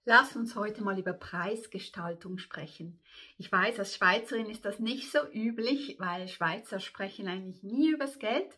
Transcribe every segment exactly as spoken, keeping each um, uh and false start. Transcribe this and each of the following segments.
Lass uns heute mal über Preisgestaltung sprechen. Ich weiß, als Schweizerin ist das nicht so üblich, weil Schweizer sprechen eigentlich nie übers Geld.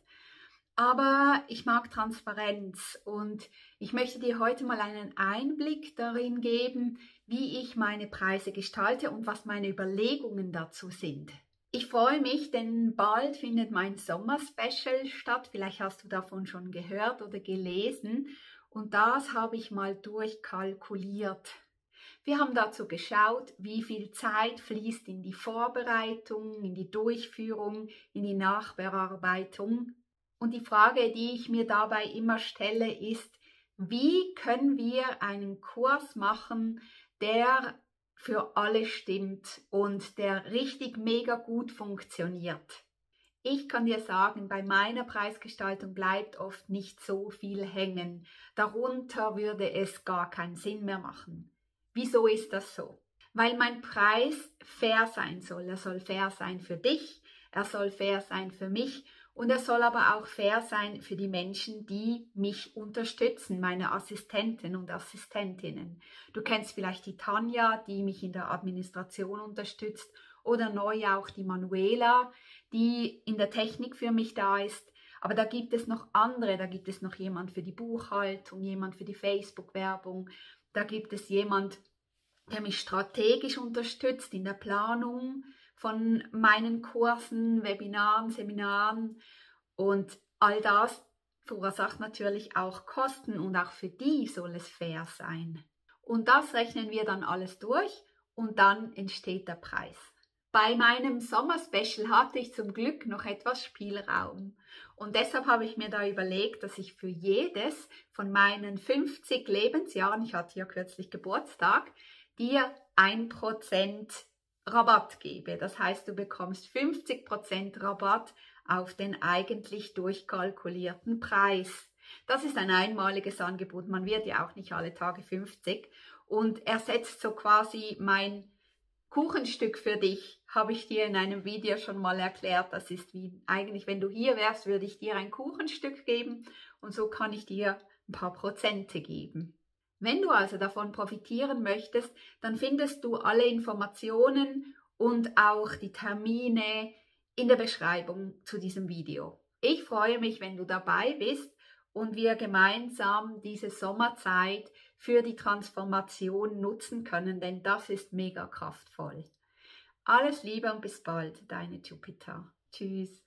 Aber ich mag Transparenz und ich möchte dir heute mal einen Einblick darin geben, wie ich meine Preise gestalte und was meine Überlegungen dazu sind. Ich freue mich, denn bald findet mein Sommer-Special statt. Vielleicht hast du davon schon gehört oder gelesen. Und das habe ich mal durchkalkuliert. Wir haben dazu geschaut, wie viel Zeit fließt in die Vorbereitung, in die Durchführung, in die Nachbearbeitung. Und die Frage, die ich mir dabei immer stelle, ist, wie können wir einen Kurs machen, der für alle stimmt und der richtig mega gut funktioniert? Ich kann dir sagen, bei meiner Preisgestaltung bleibt oft nicht so viel hängen. Darunter würde es gar keinen Sinn mehr machen. Wieso ist das so? Weil mein Preis fair sein soll. Er soll fair sein für dich, er soll fair sein für mich und er soll aber auch fair sein für die Menschen, die mich unterstützen, meine Assistenten und Assistentinnen. Du kennst vielleicht die Tanja, die mich in der Administration unterstützt, oder neu auch die Manuela, die in der Technik für mich da ist. Aber da gibt es noch andere, da gibt es noch jemand für die Buchhaltung, jemand für die Facebook-Werbung, da gibt es jemand, der mich strategisch unterstützt in der Planung von meinen Kursen, Webinaren, Seminaren, und all das verursacht natürlich auch Kosten und auch für die soll es fair sein. Und das rechnen wir dann alles durch und dann entsteht der Preis. Bei meinem Sommer-Special hatte ich zum Glück noch etwas Spielraum und deshalb habe ich mir da überlegt, dass ich für jedes von meinen fünfzig Lebensjahren, ich hatte ja kürzlich Geburtstag, dir ein Prozent Rabatt gebe. Das heißt, du bekommst fünfzig Prozent Rabatt auf den eigentlich durchkalkulierten Preis. Das ist ein einmaliges Angebot, man wird ja auch nicht alle Tage fünfzig und ersetzt so quasi mein Kuchenstück für dich, habe ich dir in einem Video schon mal erklärt. Das ist wie eigentlich, wenn du hier wärst, würde ich dir ein Kuchenstück geben und so kann ich dir ein paar Prozente geben. Wenn du also davon profitieren möchtest, dann findest du alle Informationen und auch die Termine in der Beschreibung zu diesem Video. Ich freue mich, wenn du dabei bist und wir gemeinsam diese Sommerzeit für die Transformation nutzen können, denn das ist mega kraftvoll. Alles Liebe und bis bald, deine Jupiter. Tschüss.